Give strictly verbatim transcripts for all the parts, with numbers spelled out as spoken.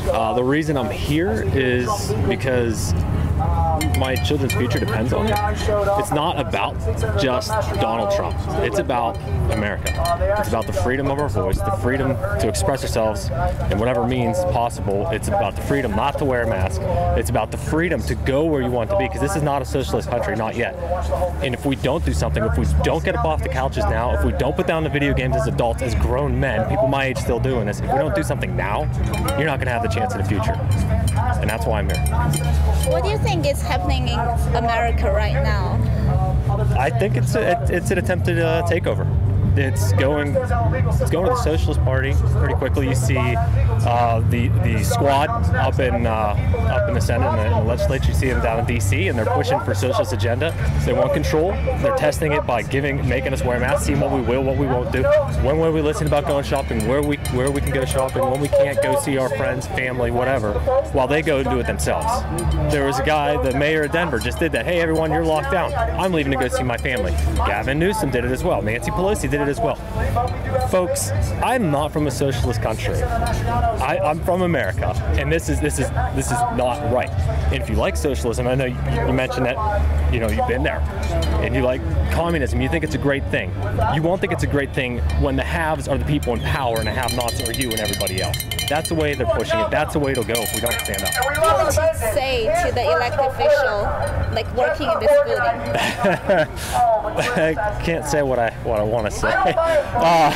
Uh, the reason I'm here is because my children's future depends on it. It's not about just Donald Trump. It's about America. It's about the freedom of our voice, the freedom to express ourselves in whatever means possible. It's about the freedom not to wear a mask. It's about the freedom to go where you want to be, because this is not a socialist country, not yet. And if we don't do something, if we don't get up off the couches now, if we don't put down the video games as adults, as grown men, people my age still doing this, if we don't do something now, you're not going to have the chance in the future. And that's why I'm here. What do you think is happening in America right now? I think it's a, it's an attempted uh, takeover. It's going it's going to the Socialist Party pretty quickly. You see uh, the the squad up in uh, up in the Senate and the, in the legislature. You see them down in D C and they're pushing for socialist agenda. They want control. They're testing it by giving making us wear masks, seeing what we will, what we won't do. When will we listen about going shopping? Where we where we can go shopping? When we can't go see our friends, family, whatever, while they go and do it themselves. There was a guy, the mayor of Denver, just did that. Hey, everyone, you're locked down. I'm leaving to go see my family. Gavin Newsom did it as well. Nancy Pelosi did it as well. Folks, I'm not from a socialist country. I, I'm from America, and this is this is this is not right. And if you like socialism, I know you, you mentioned that, you know, you've been there, and you like communism, you think it's a great thing. You won't think it's a great thing when the haves are the people in power and the have-nots are you and everybody else. That's the way they're pushing it. That's the way it'll go if we don't stand up. What would you say to the elected official, like working in this building? I can't say what I what I want to say. Uh,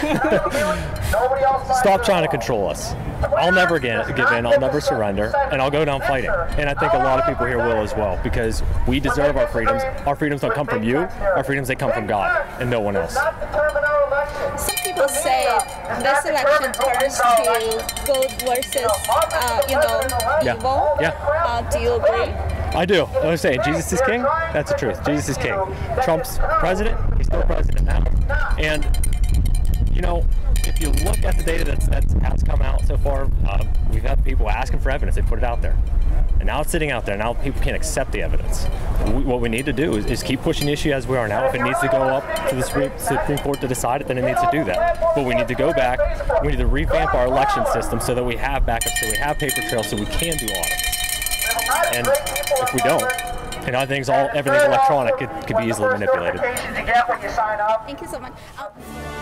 stop trying to control us. I'll never get, give in. I'll never surrender, and I'll go down fighting. And I think a lot of people here will as well, because we deserve our freedoms. Our freedoms don't come from you. Our freedoms, they come from God and no one else. Some people say this election turns to good versus, uh, you know, evil. Yeah. yeah. Uh, do you agree? I do. I'm saying Jesus is king. That's the truth. Jesus is king. Trump's president. He's still president now. And, you know, if you look at the data that's, that has come out so far, uh, we've had people asking for evidence. They put it out there. And now it's sitting out there. Now people can't accept the evidence. We, what we need to do is, is keep pushing the issue as we are now. If it needs to go up to the Supreme Court to decide it, then it needs to do that. But we need to go back. We need to revamp our election system so that we have backup, so we have paper trails, so we can do audits. And if we don't, and I think all everything's electronic, it could be easily manipulated. Thank you so much.